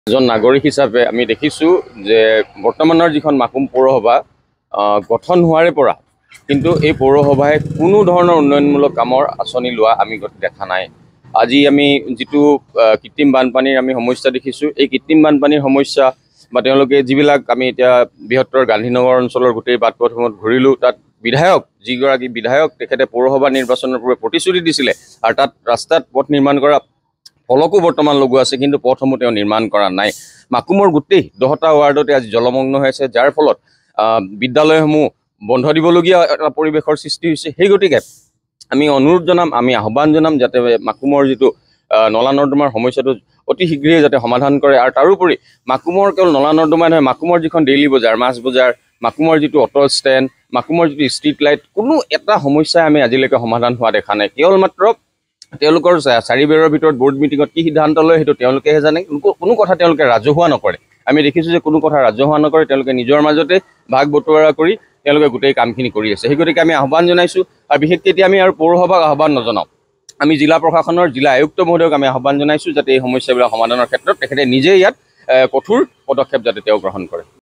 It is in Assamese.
এজন নাগৰিক হিচাপে আমি দেখিছোঁ যে বৰ্তমানৰ যিখন মাকুম পৌৰসভা গঠন হোৱাৰে পৰা কিন্তু এই পৌৰসভাই কোনো ধৰণৰ উন্নয়নমূলক কামৰ আঁচনি লোৱা আমি দেখা নাই। আজি আমি যিটো কৃত্ৰিম বানপানীৰ আমি সমস্যা দেখিছোঁ, এই কৃত্ৰিম বানপানীৰ সমস্যা বা তেওঁলোকে যিবিলাক আমি এতিয়া বৃহত্তৰ গান্ধীনগৰ অঞ্চলৰ গোটেই বাট পথসমূহত ঘূৰিলোঁ, তাত যিগৰাকী বিধায়ক তেখেতে পৌৰসভা নিৰ্বাচনৰ পূৰ্বে প্ৰতিশ্ৰুতি দিছিলে আৰু তাত ৰাস্তাত পথ নিৰ্মাণ কৰা ফলকো বৰ্তমান লগোৱা আছে, কিন্তু পথসমূহ তেওঁ নিৰ্মাণ কৰা নাই। মাকুমৰ গোটেই 10টা ৱাৰ্ডতে আজি জলমগ্ন হৈ আছে, যাৰ ফলত বিদ্যালয়সমূহ বন্ধ দিবলগীয়া এটা পৰিৱেশৰ সৃষ্টি হৈছে। সেই গতিকে আমি অনুৰোধ জনাম, আমি আহ্বান জনাম যাতে মাকুমৰ যিটো নলা নৰ্দমাৰ সমস্যাটো অতি শীঘ্ৰেই যাতে সমাধান কৰে। আৰু তাৰোপৰি মাকুমৰ কেৱল নলা নৰ্দমাই নহয়, মাকুমৰ যিখন ডেইলি বজাৰ, মাছ বজাৰ, মাকুমৰ যিটো অটো ষ্টেণ্ড, মাকুমৰ যিটো ষ্ট্ৰীট লাইট, কোনো এটা সমস্যাই আমি আজিলৈকে সমাধান হোৱা দেখা নাই। কেৱল মাত্ৰ তেওঁলোকৰ 4 বেৰৰ ভিতৰত বোৰ্ড মিটিঙত কি সিদ্ধান্ত লয় সেইটো তেওঁলোকেহে জানে। কোনো কথা তেওঁলোকে ৰাজহুৱা নকৰে। আমি দেখিছোঁ যে কোনো কথা ৰাজহুৱা নকৰে, তেওঁলোকে নিজৰ মাজতে ভাগ বতৰা কৰি তেওঁলোকে গোটেই কামখিনি কৰি আছে। সেই গতিকে আমি আহ্বান জনাইছোঁ, আৰু বিশেষকৈ এতিয়া আমি আৰু পৌৰসভাক আহ্বান নজনাওঁ, আমি জিলা প্ৰশাসনৰ জিলা আয়ুক্ত মহোদয়ক আমি আহ্বান জনাইছোঁ যাতে এই সমস্যাবিলাক সমাধানৰ ক্ষেত্ৰত তেখেতে নিজে ইয়াত কঠোৰ পদক্ষেপ যাতে তেওঁ গ্ৰহণ কৰে।